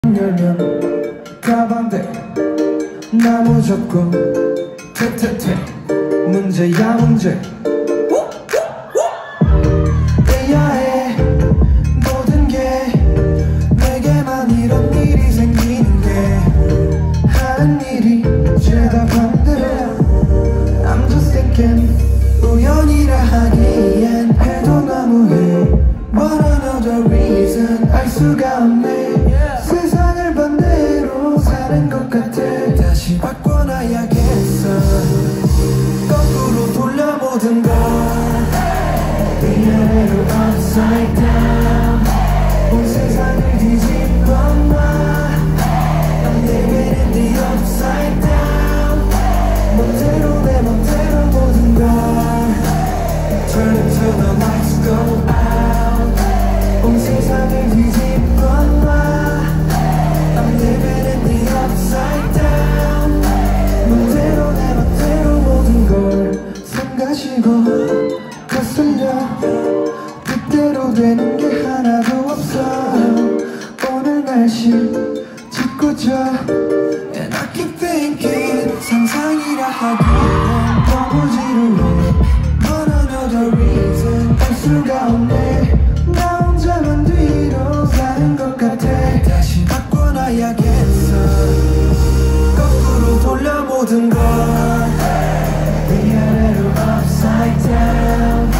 열면 가방대 나무 접고 퇴퇴퇴 문제야 문제 이야해 모든 게 내게만 이런 일이 생기는 게 하는 일이 죄다 반대로 I'm just thinking 우연이라 하기엔 해도 너무해 But another reason 알 수가 없네 세상을 반대로 사는 것 같아 다시 바꿔놔야겠어 거꾸로 돌려 모든 걸 위아래로 upside down 온 세상을 뒤집어놔 I'm living in the upside down 멋대로 내 멋대로 모든 걸 Turn until the lights go out 온 세상을 뒤집어놔 I'm living in the upside down 멋대로 내 멋대로 모든 걸 삼가시고 거슬려 뜻대로 되는 게 하나도 없어 오늘 날씨 짓궂어 And I keep thinking 상상이라 하기엔 너무 지루해 But another reason 알 수가 없네 나 혼자만 뒤로 사는 것 같아 다시 바꿔놔야겠어 거꾸로 돌려 모든 걸 위아래로 upside down